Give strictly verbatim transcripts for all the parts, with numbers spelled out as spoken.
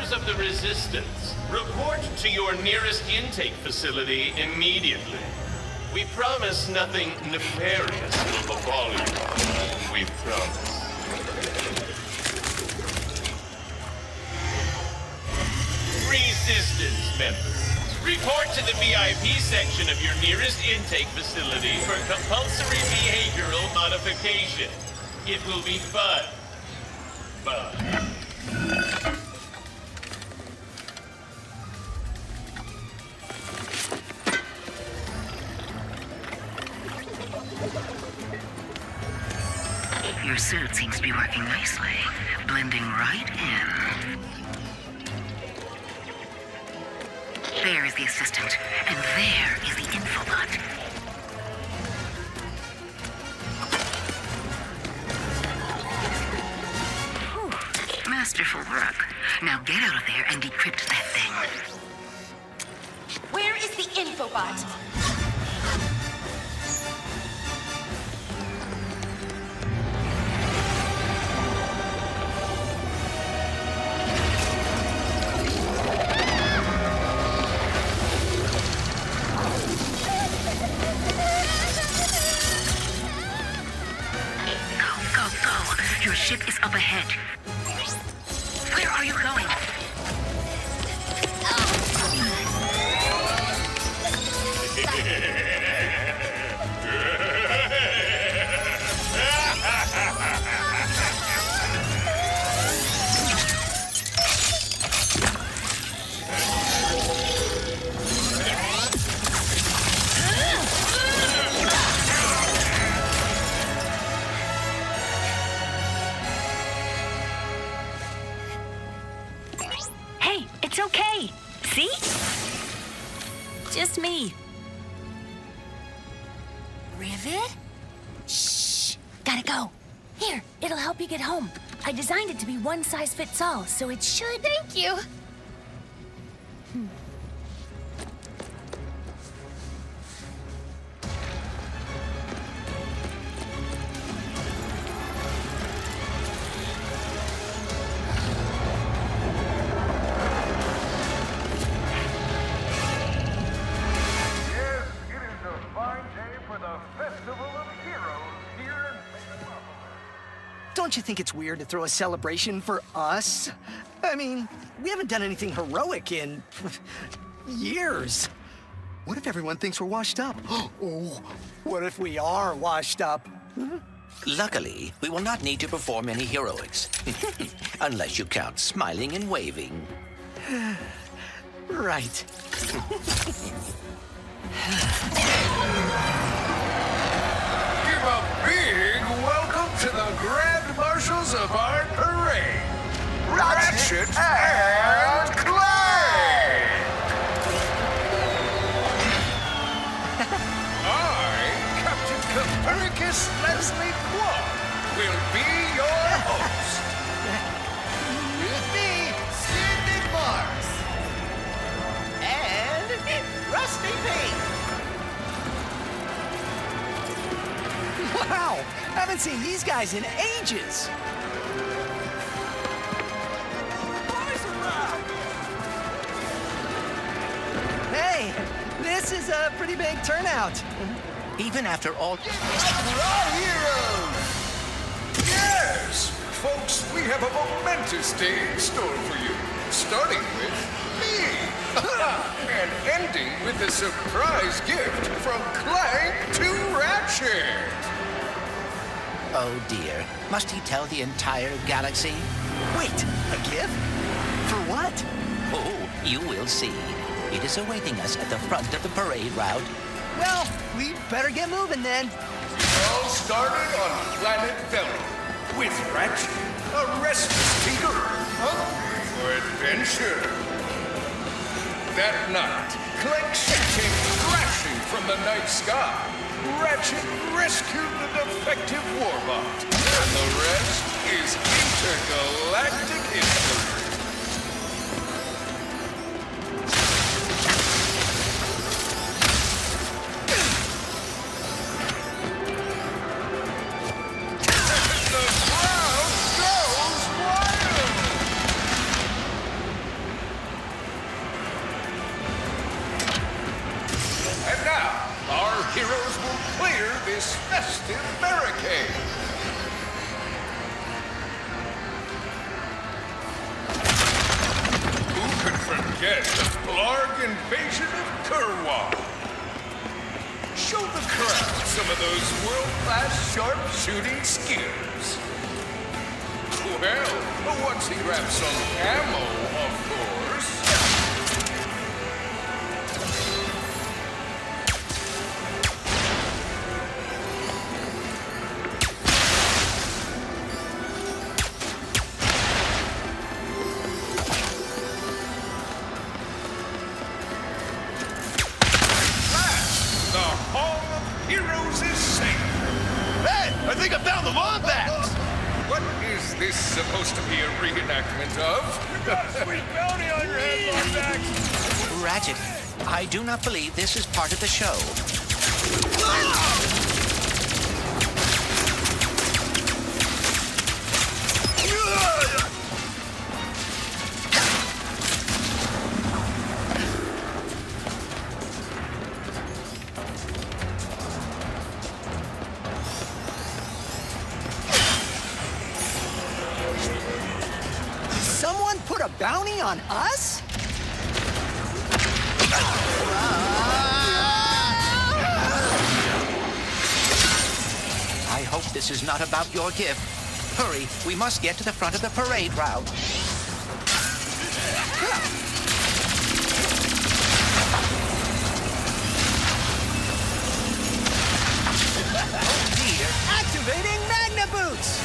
members of the Resistance, report to your nearest intake facility immediately. We promise nothing nefarious will befall you. We promise. Resistance members, report to the V I P section of your nearest intake facility for compulsory behavioral modification. It will be fun. Fun. Your suit seems to be working nicely, blending right in. There is the assistant, and there is the infobot. Whew, masterful work. Now get out of there and decrypt that thing. Where is the infobot? Your ship is up ahead. Where are you going? It's okay. See? Just me. Rivet? Shh. Gotta go. Here, it'll help you get home. I designed it to be one size fits all, so it should... Thank you. Hmm. Don't you think it's weird to throw a celebration for us? I mean, we haven't done anything heroic in years. What if everyone thinks we're washed up? Oh, what if we are washed up? Luckily, we will not need to perform any heroics. Unless you count smiling and waving. Right. Give a big welcome to the Grand Marshals of our parade, Ratchet and Clank! I, Captain Copernicus Leslie Quad, will be your host. With me, Skid Mars. And Rusty Pete. Wow! Haven't seen these guys in ages! Hey, this is a pretty big turnout. Even after all... Our heroes! Yes! Folks, we have a momentous day in store for you. Starting with me. And ending with a surprise gift from Clank to Ratchet. Oh dear. Must he tell the entire galaxy? Wait, a gift? For what? Oh, you will see. It is awaiting us at the front of the parade route. Well, we better get moving then. All started on planet Velo with Ratchet, a restless tinkerer, hungry for adventure. That night, Clank's ship came crashing from the night sky. Ratchet rescued the defective warbot, and the rest is intergalactic history. protective barricade. Who could forget the Blarg invasion of Kurwa? Show the crowd some of those world-class sharp-shooting skills. Well, once he grabs some ammo, of course. Last, the Hall of Heroes is safe. Hey, I think I found the Wombat! What is this supposed to be a reenactment of? You got a sweet bounty on your head, Wombat! Ratchet, I do not believe this is part of the show. Someone put a bounty on us? I hope this is not about your gift. Hurry, we must get to the front of the parade route. Oh dear, activating Magna Boots!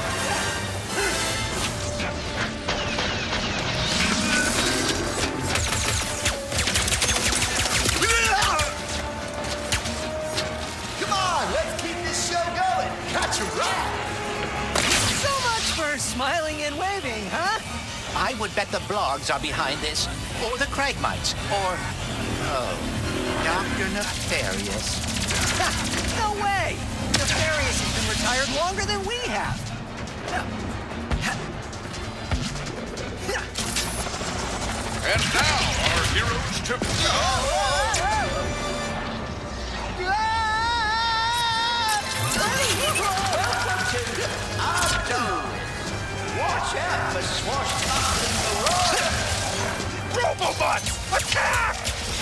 Come on, let's keep this show going. Catch a ride. So much for smiling and waving, huh? I would bet the Blargs are behind this, or the Cragmites, or... oh, Doctor Nefarious. Ha, no way! Nefarious has been retired longer than we have. And now, our heroes to Watch out for swashbuckling Robobots! Attack!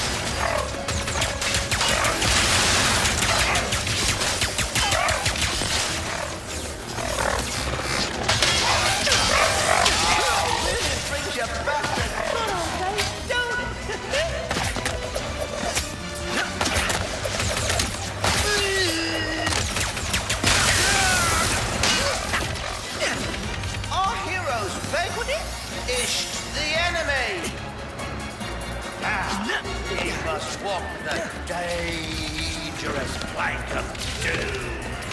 brings you back to good old days, don't it? Our heroes vanquished is the enemy. Now, he must walk the dangerous plank of doom.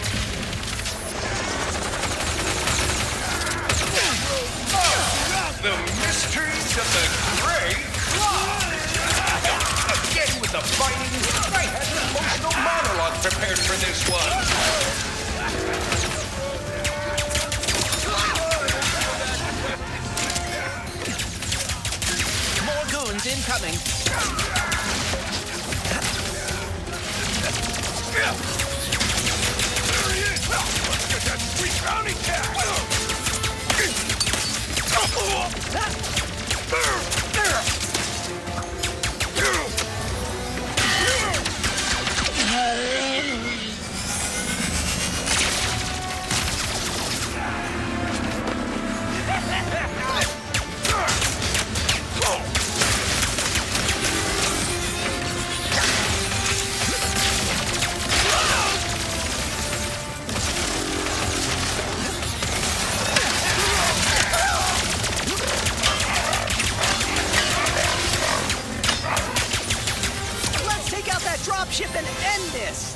The mysteries of the Grey Claw! Again with the fighting! I had an emotional monologue prepared for this one! More goons incoming. There he is! Let's get that sweet bounty cat! Let's take out that dropship and end this!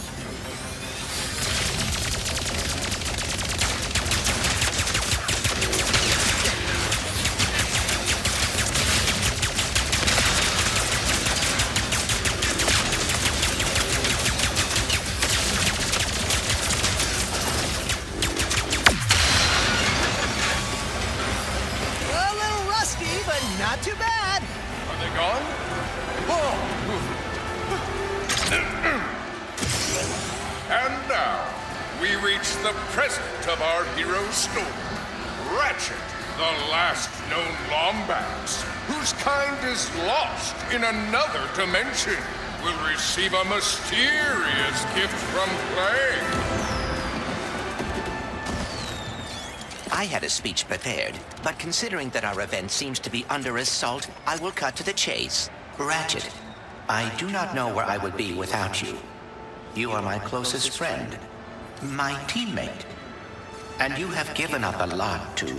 A little rusty, but not too bad. Are they gone? Oh. And now, we reach the present of our hero's story. Ratchet, the last known Lombax, whose kind is lost in another dimension, will receive a mysterious gift from Plague. I had a speech prepared, but considering that our event seems to be under assault, I will cut to the chase. Ratchet, I do not know where I would be without you. You are my closest friend, my teammate, and you have given up a lot to...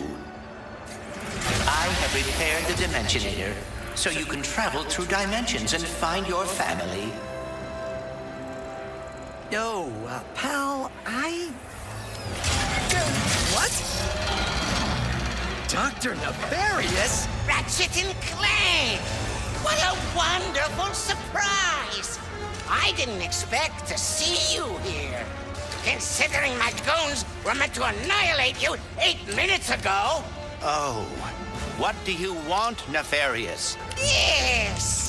I have repaired the Dimensionator, so you can travel through dimensions and find your family. Yo, uh, pal, I... What? Doctor Nefarious? Ratchet and Clank! What a wonderful surprise! I didn't expect to see you here. Considering my goons were meant to annihilate you eight minutes ago. Oh, what do you want, Nefarious? Yes!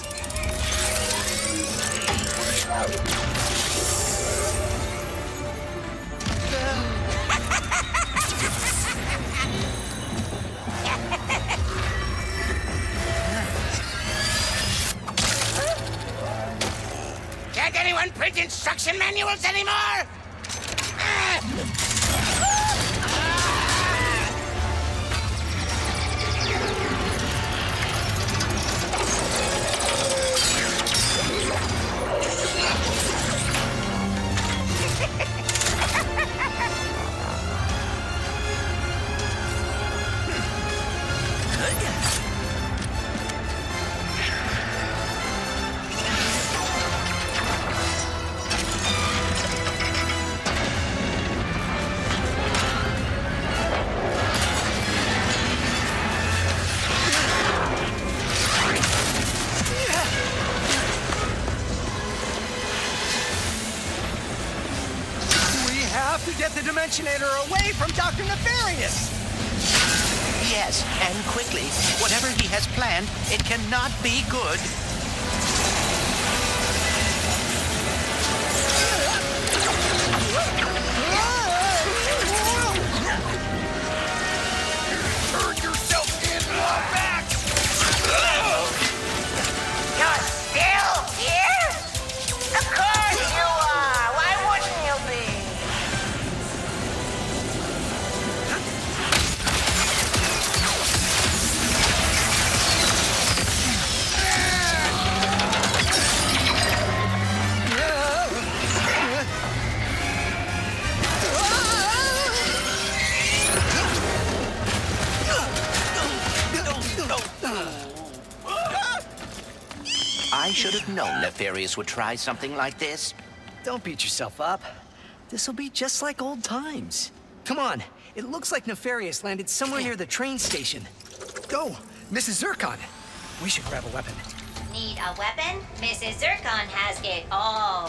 Can't anyone print instruction manuals anymore? Get the Dimensionator away from Doctor Nefarious! Yes, and quickly. Whatever he has planned, it cannot be good. Turn yourself in, Lombax! You're still here? Of course you are! Why wouldn't you be? I should have known Nefarious would try something like this. Don't beat yourself up. This'll be just like old times. Come on, it looks like Nefarious landed somewhere near the train station. Go, Missus Zircon. We should grab a weapon. Need a weapon? Missus Zircon has it all.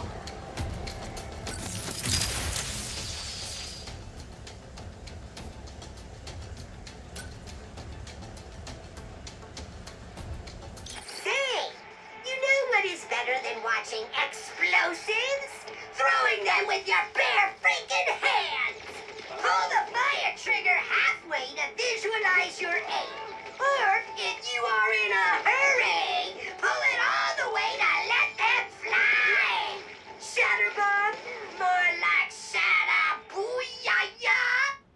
Say, you know what is better than watching explosives? Throwing them with your bare freaking hands! Pull the fire trigger halfway to visualize your aim. Or, if you are in a hurry, pull it all the way to let them fly! Shatterbomb? More like Shatter-booyah-ya!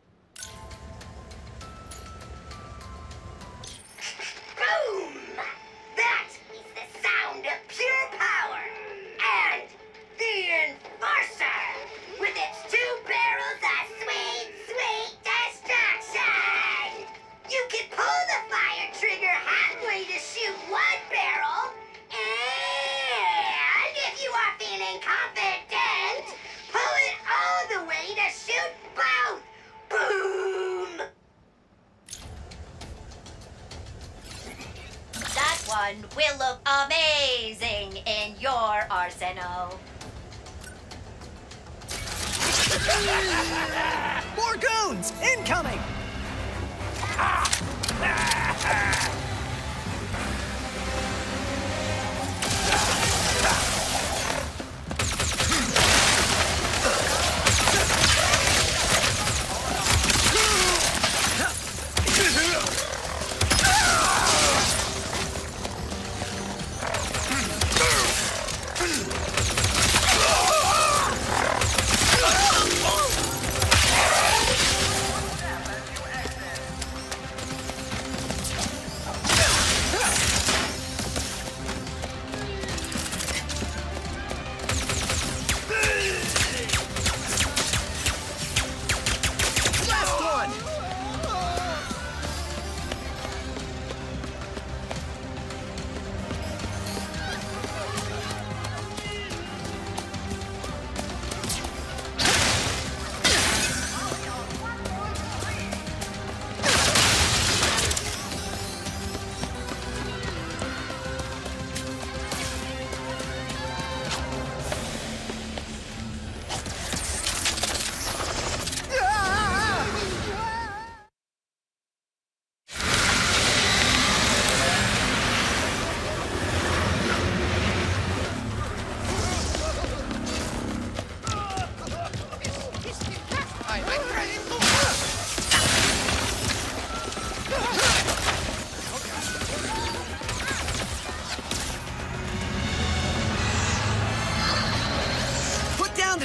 Boom! That is the sound of pure power! And the Enforcer! With its two barrels of sweet, sweet destruction! You can pull the fire trigger halfway to shoot one barrel, and if you are feeling confident, pull it all the way to shoot both! Boom! That one will look amazing in your arsenal. More goons! Incoming!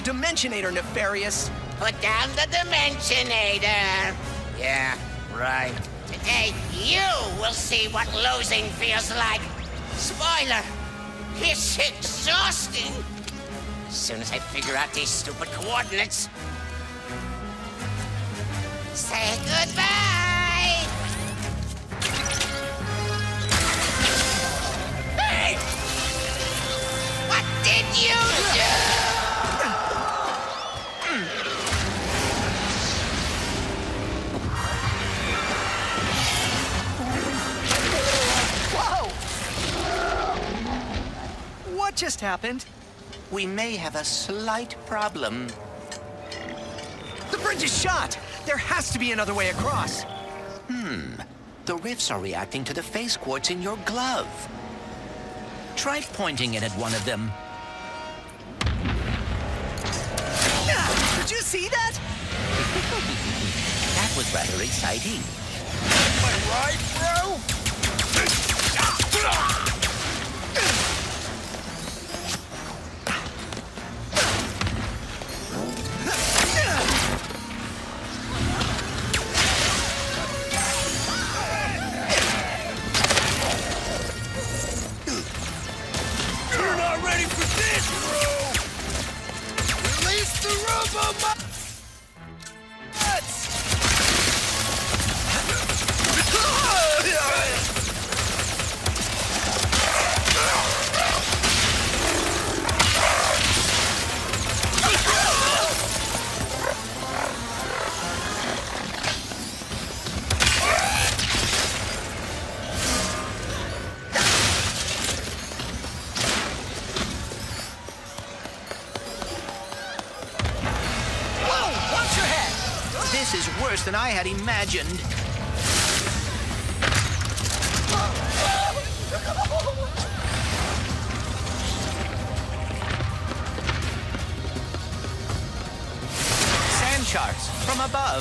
Dimensionator, Nefarious. Put down the Dimensionator. Yeah, right. Today, you will see what losing feels like. Spoiler, it's exhausting. As soon as I figure out these stupid coordinates. Say goodbye. Hey! What did you do? What just happened? We may have a slight problem. The bridge is shot! There has to be another way across. Hmm. The rifts are reacting to the phase quartz in your glove. Try pointing it at one of them. Did you see that? That was rather exciting. Am I right, bro? You're not ready for this, bro! Release the robo nuts! This is worse than I had imagined. Sand sharks from above.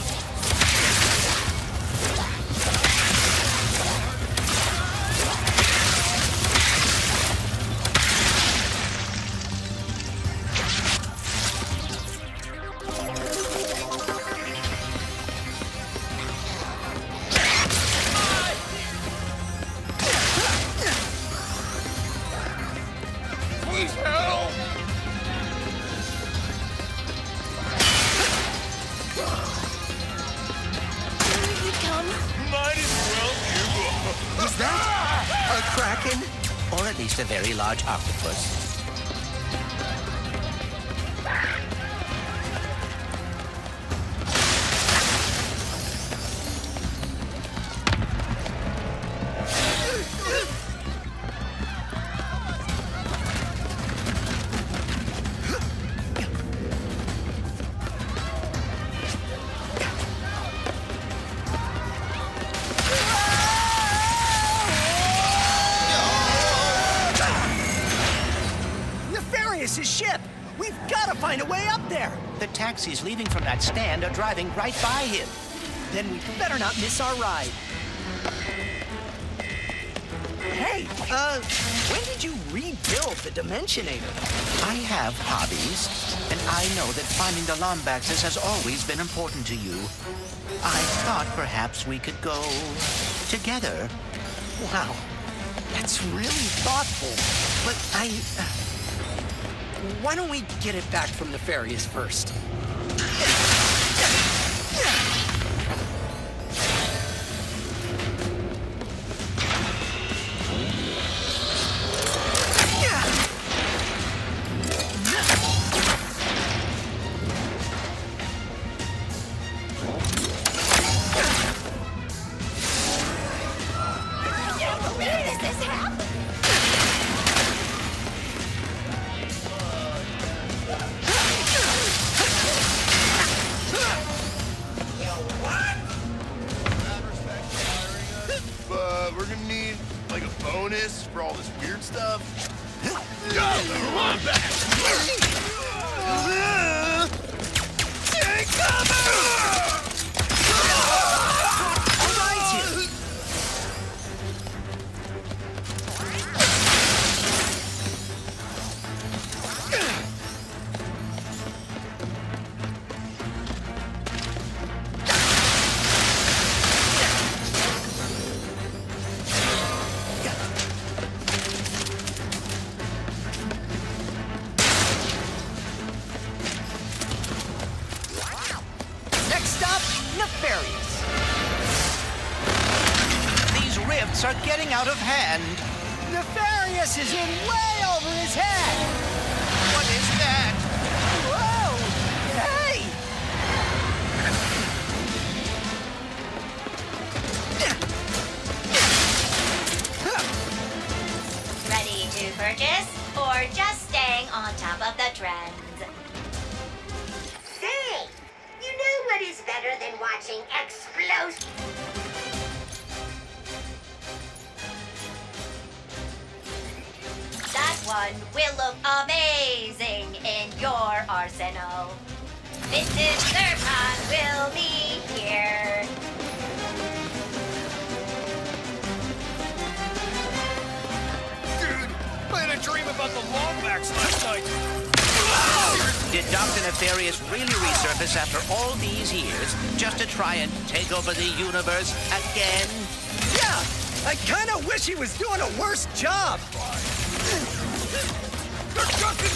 Please help! Here he comes. Might as well give up. Was that a kraken? Or at least a very large octopus. Nefarious' ship! We've got to find a way up there! The taxis leaving from that stand are driving right by him. Then we better not miss our ride. Hey, uh, when did you rebuild the Dimensionator? I have hobbies, and I know that finding the Lombaxes has always been important to you. I thought perhaps we could go together. Wow, that's really thoughtful. But I... Uh, why don't we get it back from Nefarious first? But we're gonna need, like, a bonus for all this weird stuff. Come on back! Take cover! threats are getting out of hand. Nefarious is in way over his head! What is that? Whoa! Hey! Ready to purchase, or just staying on top of the trends? Say, you know what is better than watching explosions? That one will look amazing in your arsenal. Vintage Zircon will be here. Dude, I had a dream about the Longbacks last night. Did Doctor Nefarious really resurface after all these years just to try and take over the universe again? Yeah! I kind of wish he was doing a worse job! They're just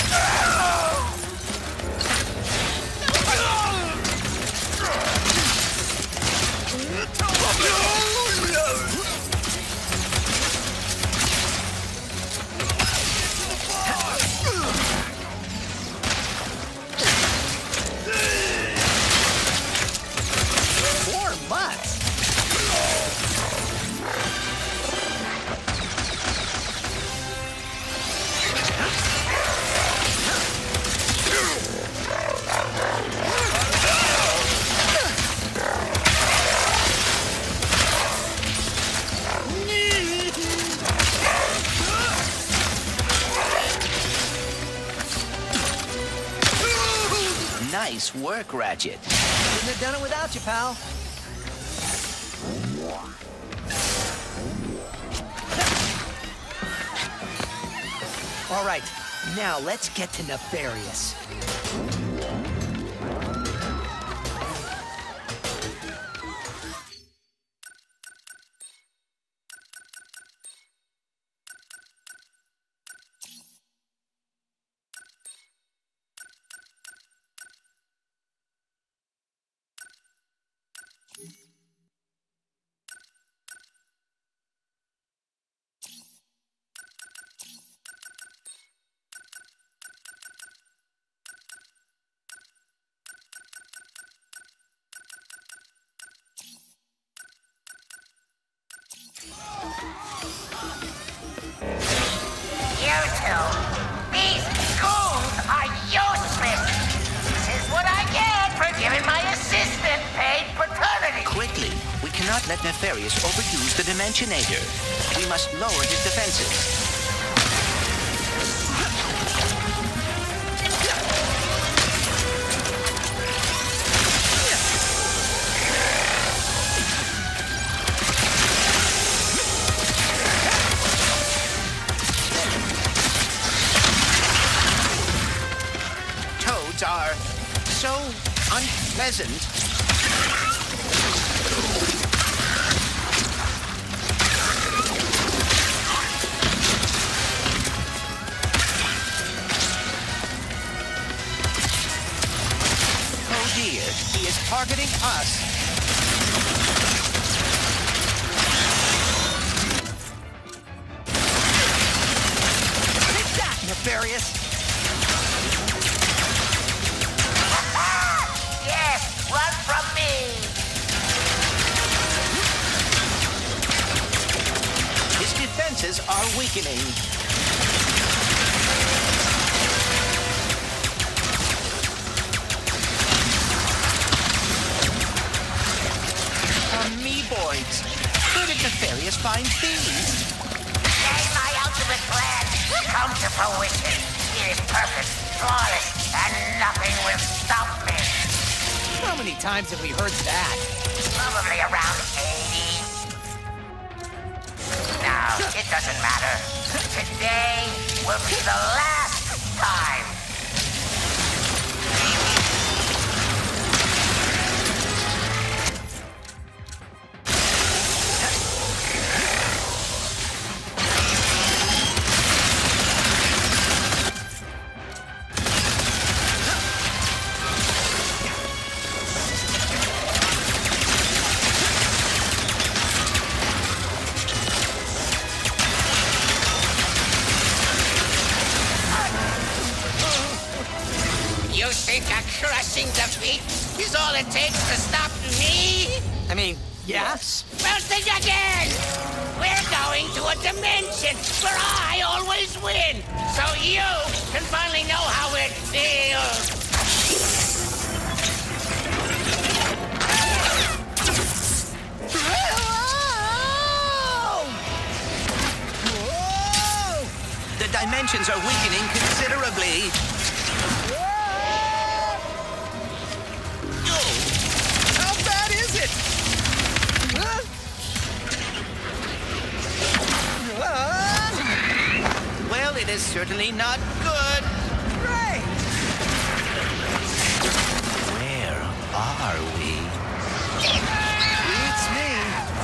Four months? Nice work, Ratchet. Couldn't have done it without you, pal. All right, now let's get to Nefarious. You two, these goons are useless. This is what I get for giving my assistant paid paternity. Quickly, we cannot let Nefarious overuse the Dimensionator. We must lower his defenses. Toads are so unpleasant. Oh dear, he is targeting us. Take that, Nefarious! Yes, run from me. His defenses are weakening. Amoeboids. Where did Nefarious find these? May my ultimate plan come to fruition. It is perfect, flawless, and nothing will stop me. How many times have we heard that? Probably around eighty. No, it doesn't matter. Today will be the last time. crushing defeat is all it takes to stop me? I mean, yeah? Well, think again! We're going to a dimension where I always win, so you can finally know how it feels. The dimensions are weakening considerably. How bad is it? Huh? Well, it is certainly not good. Right. Where are we? It's me.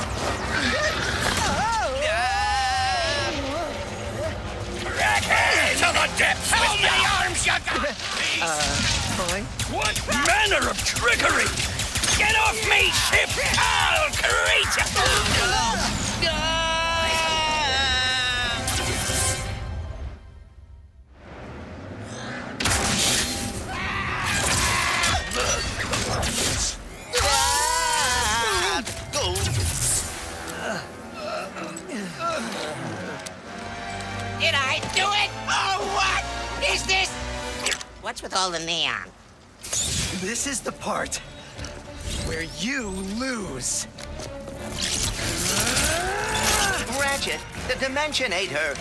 To the depths How with many ya! arms you got? Uh, boy. What manner of trickery! Get off me, ship, foul creature! Did I do it? Oh, what? Is this... What's with all the neon? This is the part where you lose. Ratchet, the Dimensionator.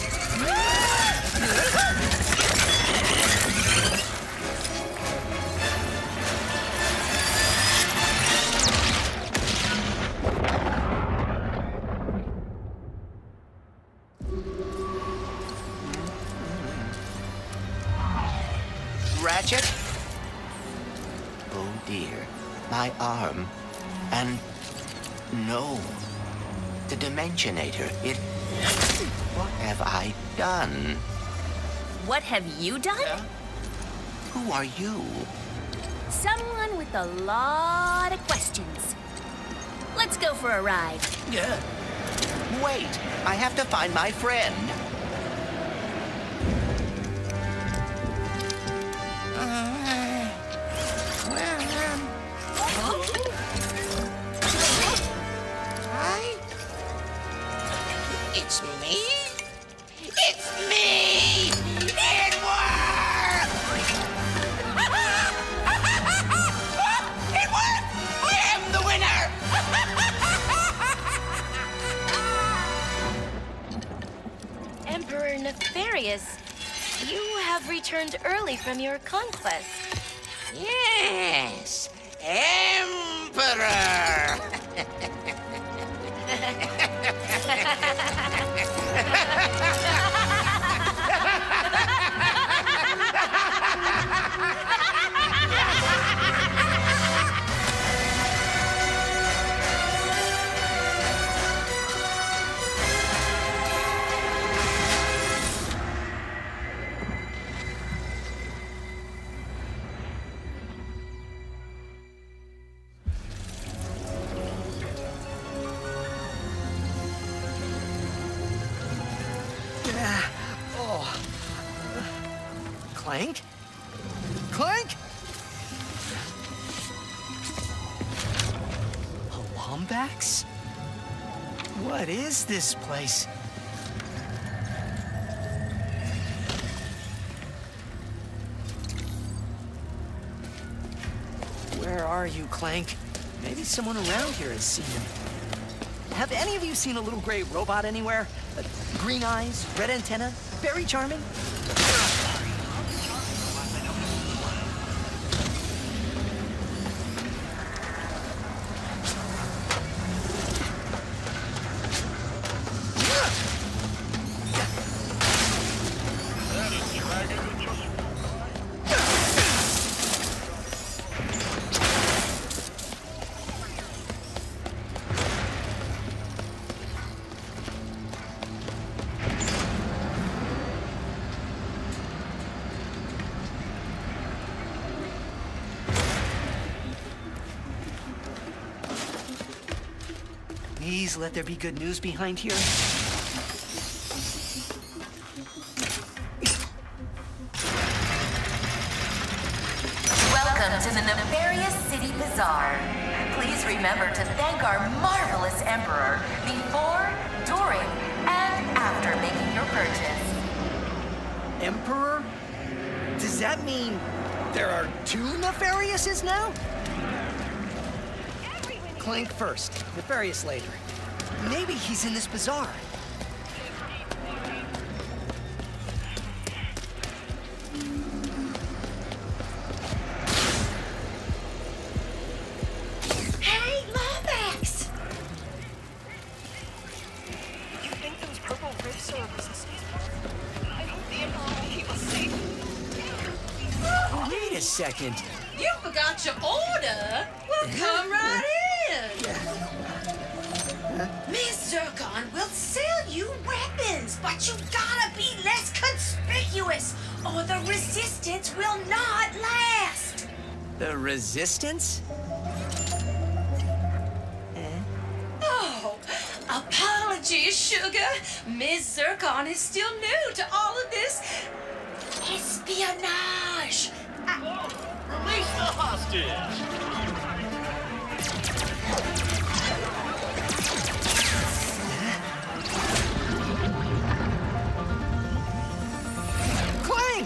Ratchet? Oh dear, my arm. And no, the Dimensionator, it... What have I done? What have you done? Who are you? Someone with a lot of questions. Let's go for a ride. Yeah. Wait, I have to find my friend. Hi? It's me? It's me! It worked! It worked! I am the winner! Emperor Nefarious, you have returned early from your conquest. Yes, Emperor! Oh. Clank? Clank? A Lombax? What is this place? Where are you, Clank? Maybe someone around here has seen him. Have any of you seen a little gray robot anywhere? Uh, green eyes, red antenna, very charming? Please let there be good news behind here. Welcome to the Nefarious City Bazaar. Please remember to thank our marvelous Emperor before, during, and after making your purchase. Emperor? Does that mean there are two Nefariouses now? Clank first, Nefarious later. Maybe he's in this bazaar. Hey, Lomax! You think those purple rifts are a resistance part? I hope the Emperor will keep us safe. Wait a second. You forgot your order? Well, come right in. Miss Zircon will sell you weapons, but you gotta be less conspicuous, or the resistance will not last. The Resistance? Oh, apologies, Sugar. Miss Zircon is still new to all of this espionage. Release the hostage! Clank!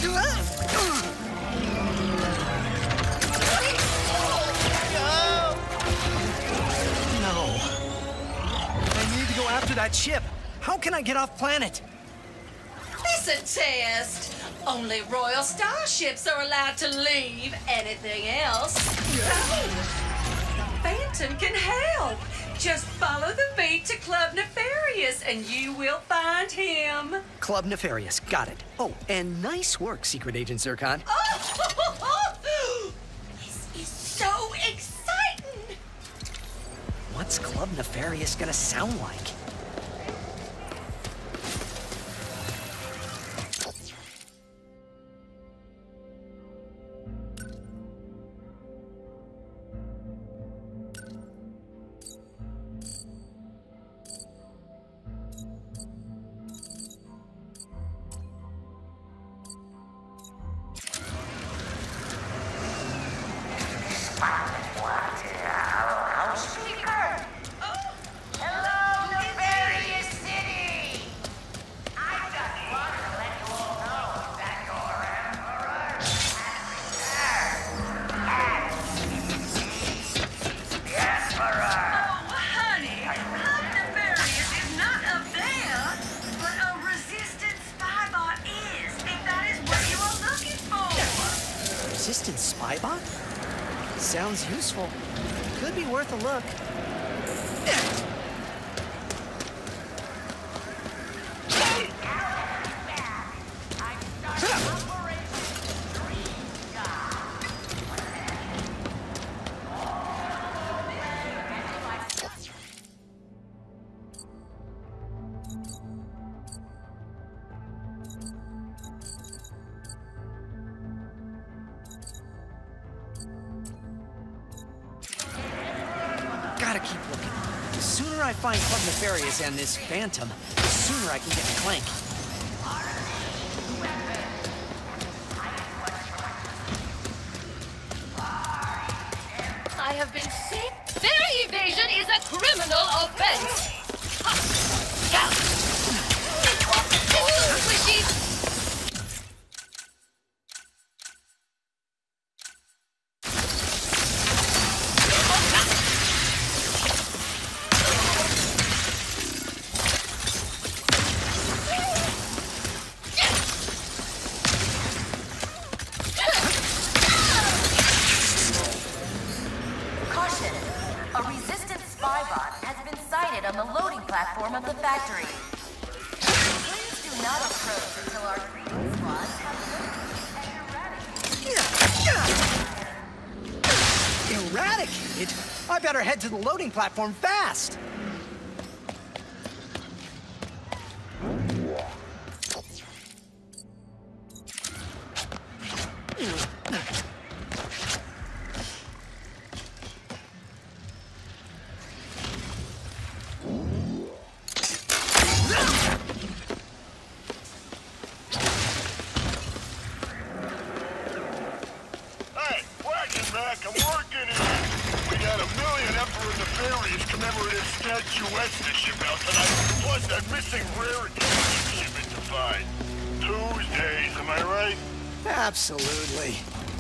No. I need to go after that ship. How can I get off planet? It's a test. Only royal starships are allowed to leave. Anything else? Phantom can help. Just follow the beat to Club Nefarious and you will find him. Club Nefarious, got it. Oh, and nice work, Secret Agent Zircon. Oh, this is so exciting. What's Club Nefarious gonna sound like? Resistance spybot? Sounds useful. Could be worth a look. Gotta keep looking. The sooner I find Club Nefarious and this Phantom, the sooner I can get to Clank. I have been sick. Their evasion is a criminal offense. Squishy. On the loading platform of the factory. Please do not approach until our greeting squads have Eradicated? Eradicated? I better head to the loading platform fast. Hey, where are you? missing rare shipment to find. Tuesdays, am I right? Absolutely.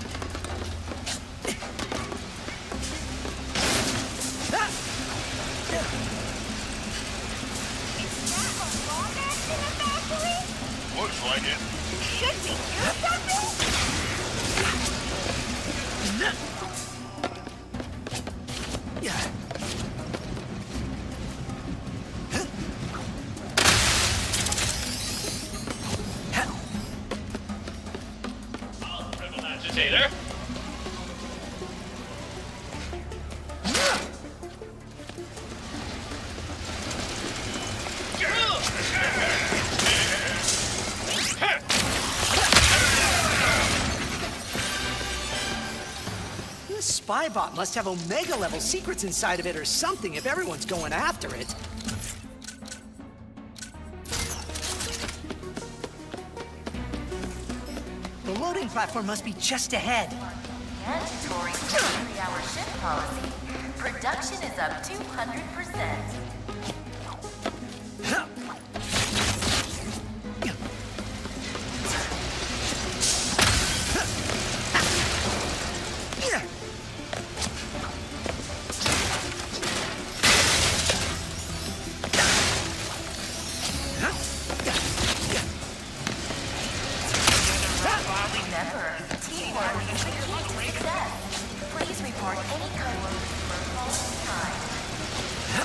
Looks like it. Should we do something? Rebel agitator. This spy bot must have Omega-level secrets inside of it or something if everyone's going after it. The loading platform must be just ahead. Mandatory twenty-hour shift policy. Production is up two hundred percent. Remember, teamwork is the key to success. Please report any kind of for all time.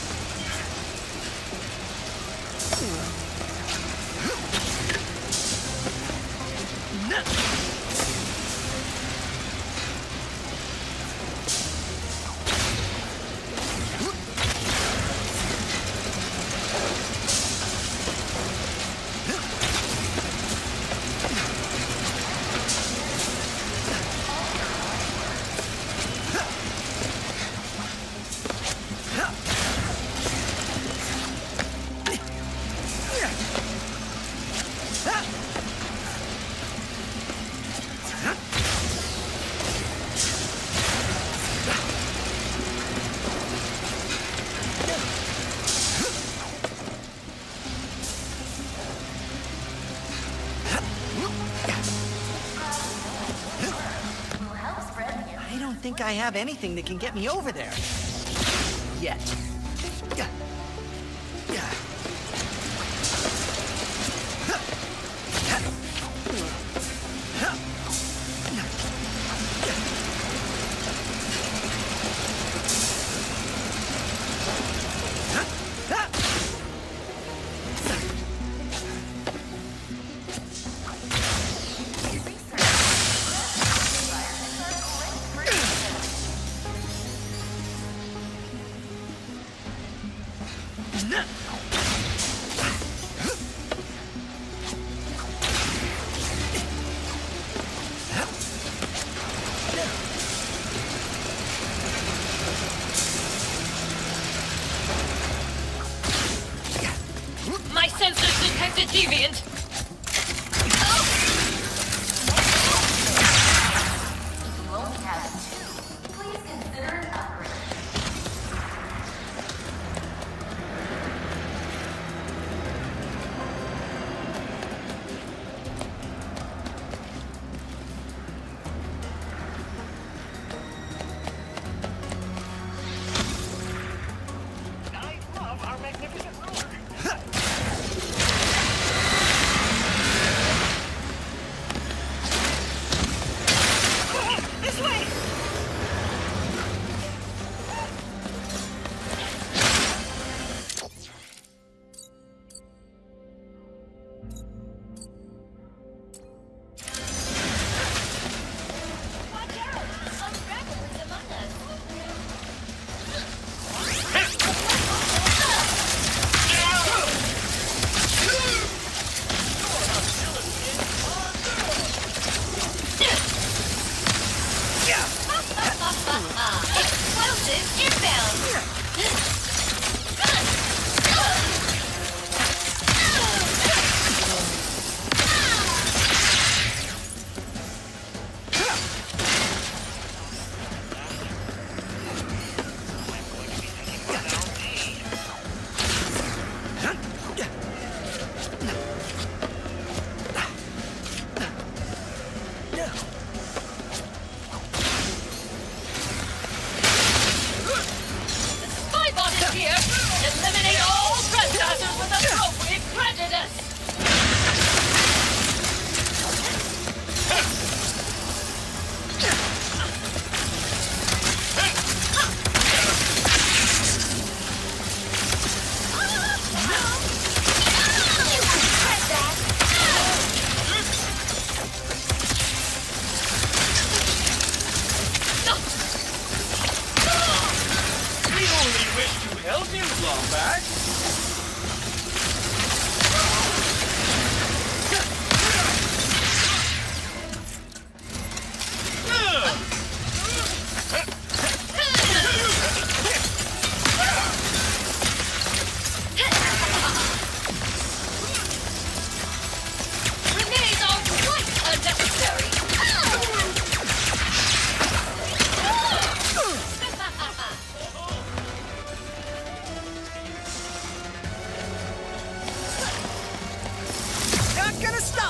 I don't think I have anything that can get me over there. Yet. My sensors detected deviant. If you only have two, please consider an upgrade. I love our magnificent ruler.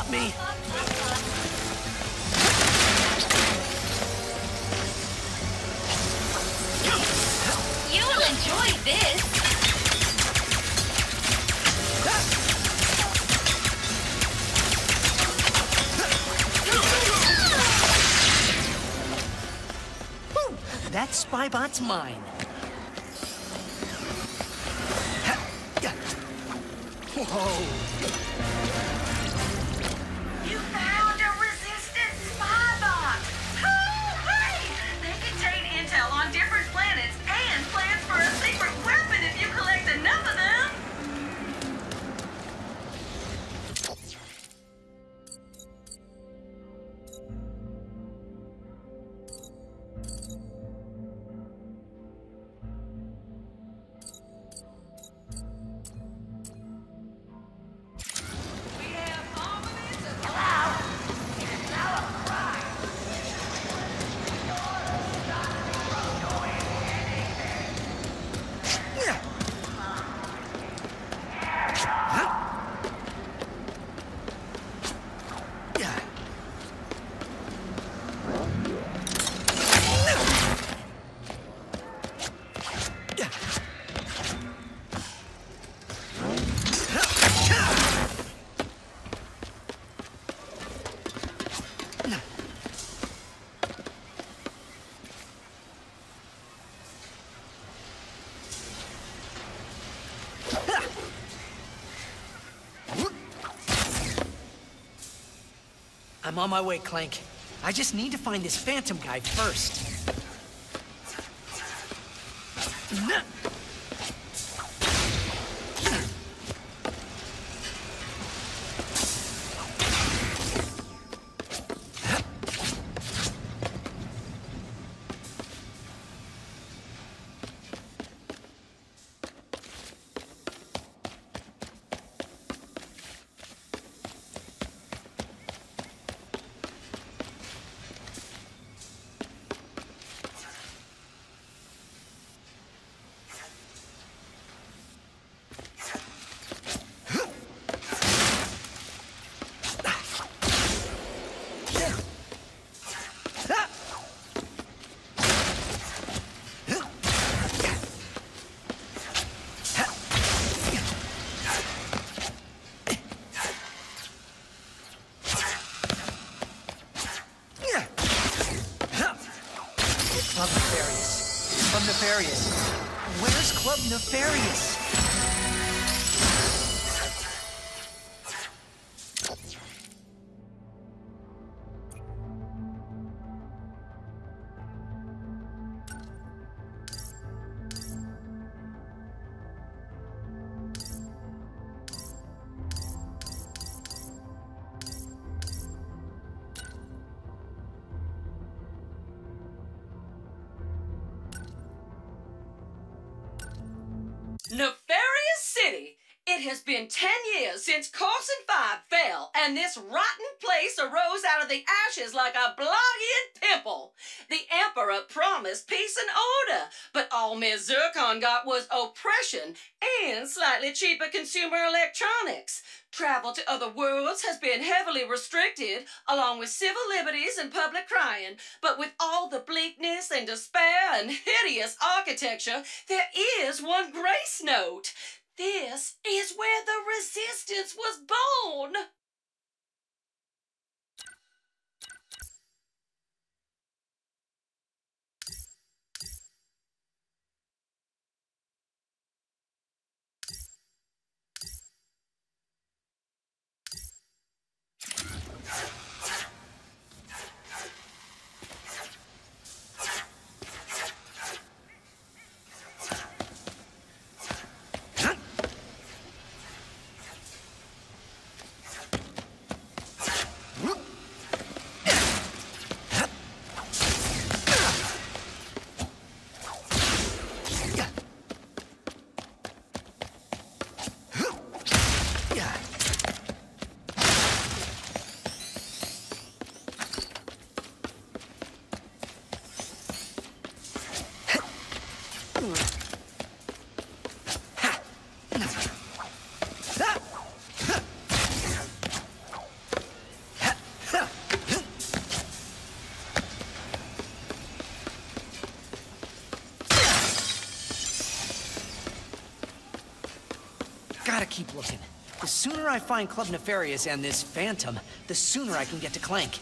me. You'll enjoy this. That Spybot's mine. Whoa. You found a resistant Spybot! Hooray! They contain intel on different planets and plans for a secret weapon if you collect enough of them! I'm on my way, Clank. I just need to find this Phantom guy first. Club Nefarious. Club Nefarious. Where's Club Nefarious? Nefarious City! It has been ten years since Carson five fell, and this rotten place arose out of the ashes like a blogging pimple. The Emperor promised peace and order, but all Miz Zircon got was oppression and slightly cheaper consumer electronics. Travel to other worlds has been heavily restricted, along with civil liberties and public crying. But with all the bleakness and despair and hideous architecture, there is one grace note. This is where the Resistance was born. sooner I find Club Nefarious and this Phantom, the sooner I can get to Clank.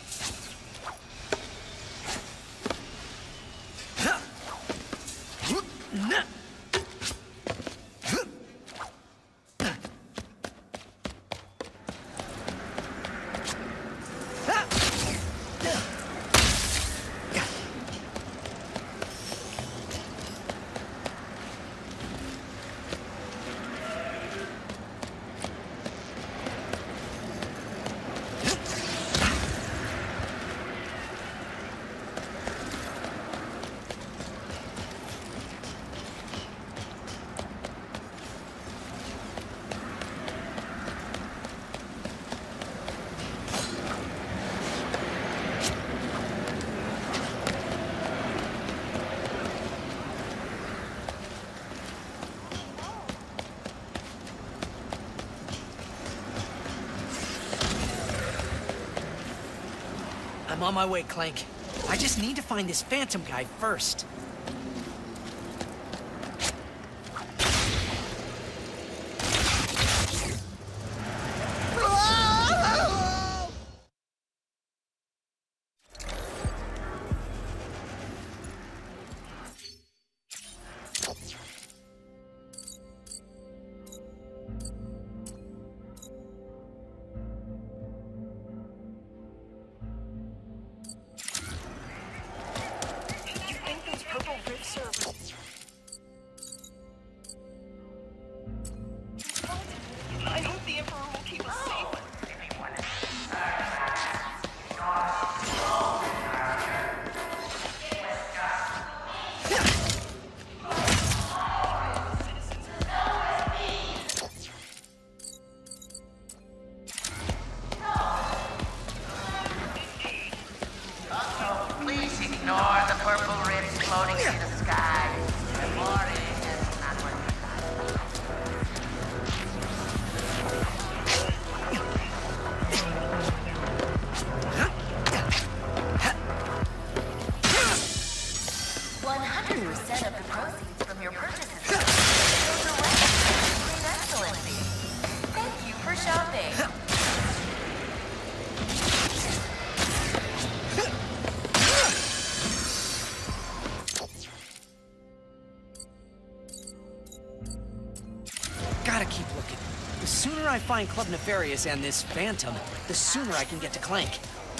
I'm on my way, Clank. I just need to find this Phantom guy first. I hope the Emperor will keep us safe. Please ignore the purple ribs floating in the sky. The morning is not what we thought. one hundred percent of the proceeds from your purchases go directly to Green Excellency. Thank you for shopping. Gotta keep looking. The sooner I find Club Nefarious and this Phantom, the sooner I can get to Clank.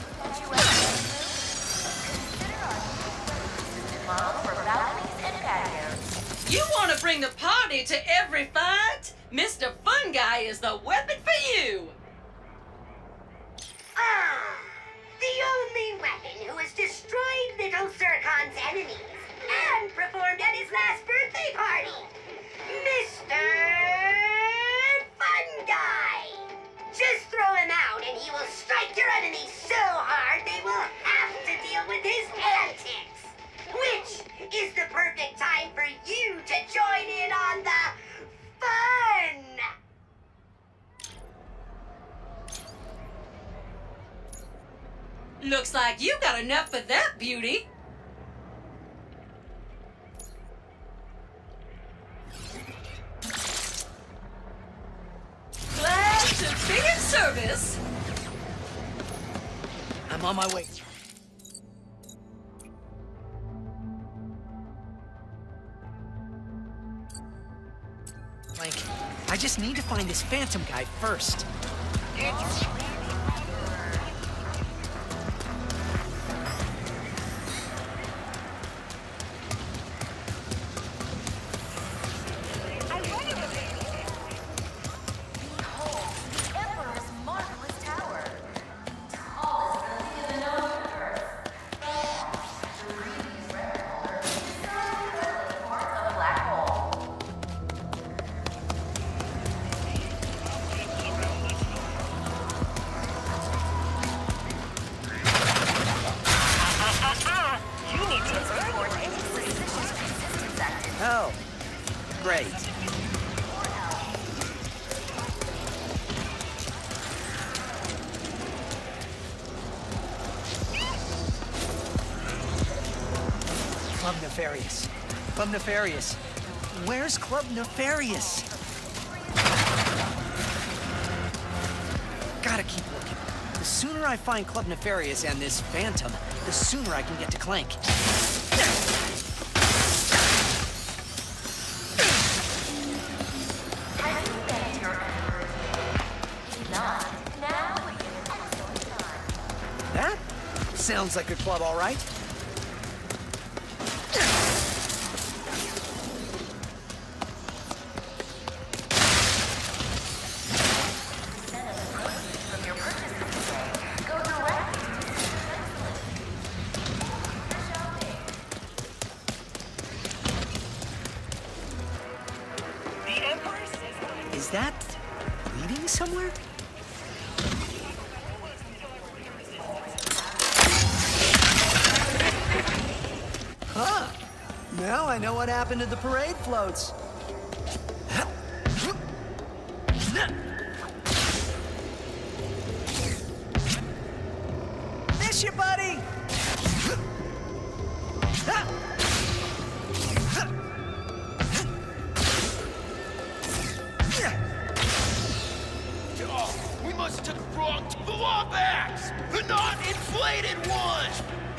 You want to bring the party to every fight? Mister Fun Guy is the weapon for you! Ah, the only weapon who has destroyed Little Zircon's enemies and performed at his last birthday party, Mister Fun Guy. Just throw him out and he will strike your enemies so hard they will have to deal with his antics. Which is the perfect time for you to join in on the fun. Looks like you got enough of that, beauty. Glad to be in service. I'm on my way. Clank, I just need to find this Phantom guy first. Oh, great. Club Nefarious. Club Nefarious. Where's Club Nefarious? gotta keep looking. The sooner I find Club Nefarious and this Phantom, the sooner I can get to Clank. That sounds like a club, all right. Is that leading somewhere? Huh. Now I know what happened to the parade floats. Miss you, buddy! We must have took the wrong blow bags! The non-inflated one!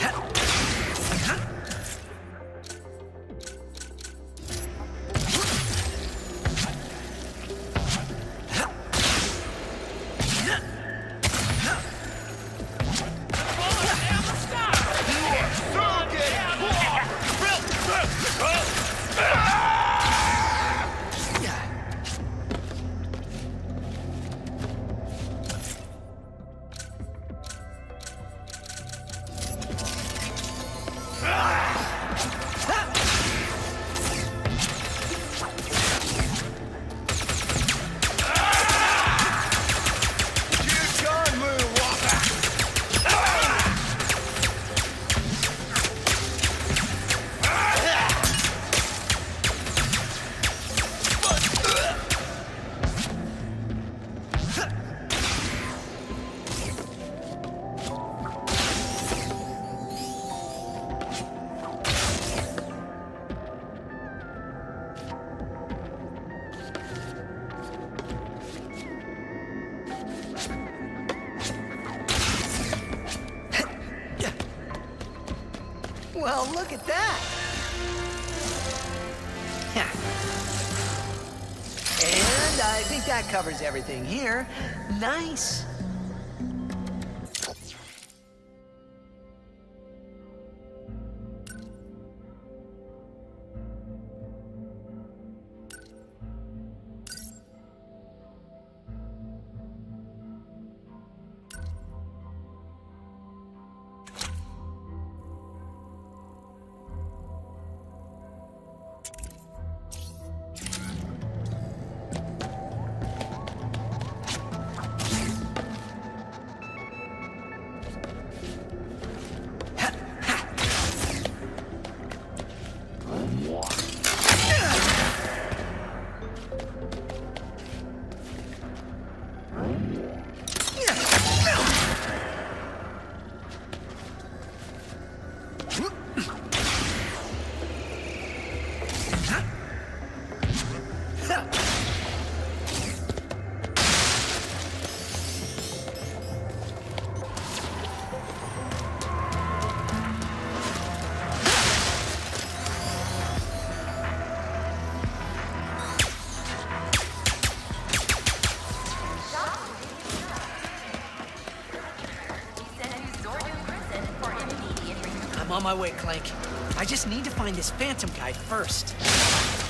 Well, look at that! And I think that covers everything here. Nice. I'm on my way, Clank. I just need to find this Phantom guy first.